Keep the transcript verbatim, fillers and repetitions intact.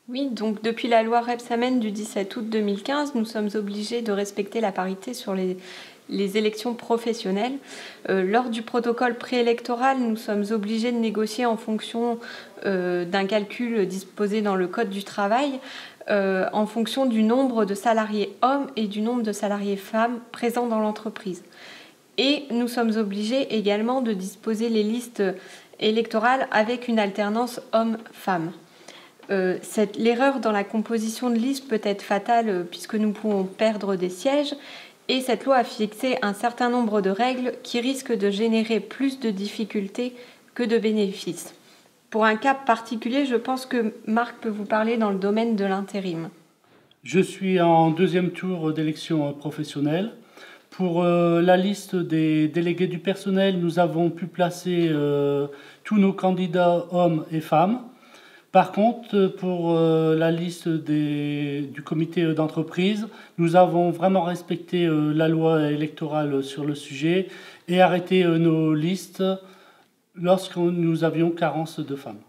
Oui, donc depuis la loi Rebsamen du dix-sept août deux mille quinze, nous sommes obligés de respecter la parité sur les, les élections professionnelles. Euh, lors du protocole préélectoral, nous sommes obligés de négocier en fonction euh, d'un calcul disposé dans le Code du travail, euh, en fonction du nombre de salariés hommes et du nombre de salariés femmes présents dans l'entreprise. Et nous sommes obligés également de disposer les listes électorales avec une alternance homme-femme. Euh, L'erreur dans la composition de liste peut être fatale euh, puisque nous pouvons perdre des sièges et cette loi a fixé un certain nombre de règles qui risquent de générer plus de difficultés que de bénéfices. Pour un cas particulier, je pense que Marc peut vous parler dans le domaine de l'intérim. Je suis en deuxième tour d'élection professionnelle. Pour euh, la liste des délégués du personnel, nous avons pu placer euh, tous nos candidats hommes et femmes. Par contre, pour euh, la liste des, du comité d'entreprise, nous avons vraiment respecté euh, la loi électorale sur le sujet et arrêté euh, nos listes lorsque nous avions carence de femmes.